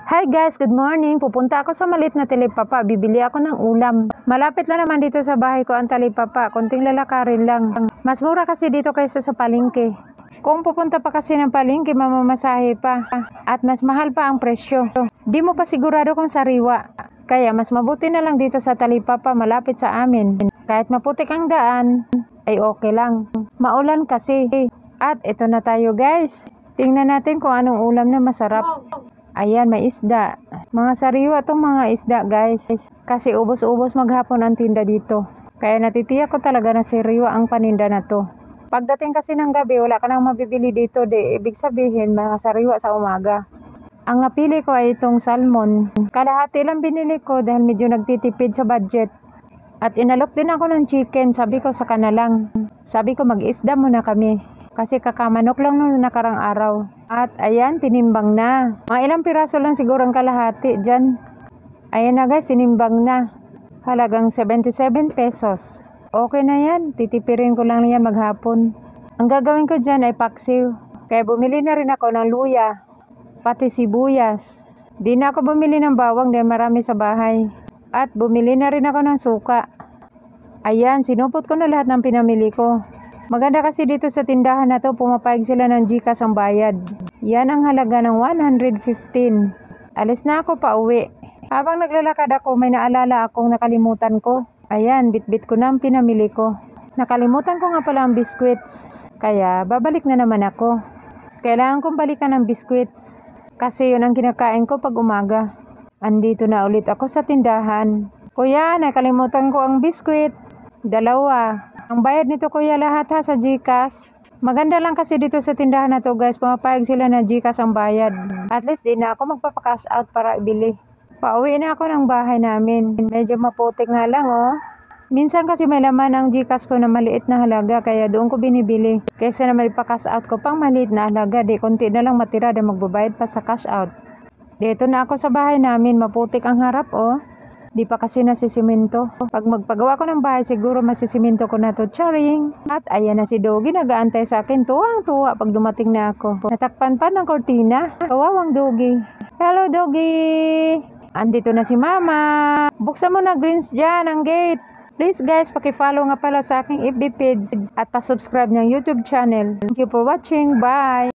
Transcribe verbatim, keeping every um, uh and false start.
Hi guys, good morning. Pupunta ako sa maliit na talipapa. Bibili ako ng ulam. Malapit lang naman dito sa bahay ko ang talipapa. Konting lalakarin lang. Mas mura kasi dito kaysa sa palengke. Kung pupunta pa kasi ng palengke, mamamasahe pa. At mas mahal pa ang presyo. Di mo pa sigurado kung sariwa. Kaya mas mabuti na lang dito sa talipapa malapit sa amin. Kahit maputik ang daan, ay okay lang. Maulan kasi. At ito na tayo guys. Tingnan natin kung anong ulam na masarap. Ayan, may isda. Mga sariwa tong mga isda guys. Kasi ubos-ubos maghapon ang tinda dito. Kaya natitiyak ko talaga na sariwa ang paninda na to. Pagdating kasi ng gabi, wala ka nang mabibili dito. Di, ibig sabihin, mga sariwa sa umaga. Ang napili ko ay itong salmon. Kalahati lang binili ko dahil medyo nagtitipid sa budget. At inalok din ako ng chicken. Sabi ko sa kanalang. Sabi ko mag-isda muna kami. Kasi kakamanok lang nung nakarang araw. At ayan, tinimbang na. Mga ilang piraso lang siguro ang kalahati dyan. Ayan na guys, tinimbang na. Halagang seventy-seven pesos. Okay na yan. Titipirin ko lang yan maghapon. Ang gagawin ko dyan ay paksiw. Kaya bumili na rin ako ng luya. Pati sibuyas. Di na ako bumili ng bawang dahil marami sa bahay. At bumili na rin ako ng suka. Ayan, sinupot ko na lahat ng pinamili ko. Maganda kasi dito sa tindahan na to, pumapayag sila ng GCash ang bayad. Yan ang halaga ng one hundred fifteen. Alis na ako pa uwi. Habang naglalakad ako, may naalala akong nakalimutan ko. Ayan, bit-bit ko na ang pinamili ko. Nakalimutan ko nga pala ang biscuits. Kaya babalik na naman ako. Kailangan kong balikan ang biscuits. Kasi yun ang kinakain ko pag umaga. Andito na ulit ako sa tindahan. Kuya, nakalimutan ko ang biscuit. Dalawa. Ang bayad nito kuya lahat ha sa GCash. Maganda lang kasi dito sa tindahan na to guys. Pumapayag sila na GCash ang bayad. At least di na ako magpapakash out para ibili. Pauwi na ako ng bahay namin. Medyo maputik nga lang oh. Minsan kasi may laman ang GCash ko na maliit na halaga. Kaya doon ko binibili. Kaysa na magpakash out ko pang maliit na halaga. Di konti na lang matira na magbabayad pa sa cash out. Dito na ako sa bahay namin. Maputik ang harap oh. Di pa kasi nasisiminto. Pag magpagawa ko ng bahay, siguro masisiminto ko na to. Charing! At ayan na si Doggy, nag-aantay sa akin. Tuwang-tuwa pag dumating na ako. Natakpan pa ng kortina. Kawawang Doggy. Hello Doggy! Andito na si Mama. Buksan mo na greens dyan ang gate. Please guys, pakifollow nga pala sa aking F B page. At pasubscribe ng YouTube channel. Thank you for watching. Bye!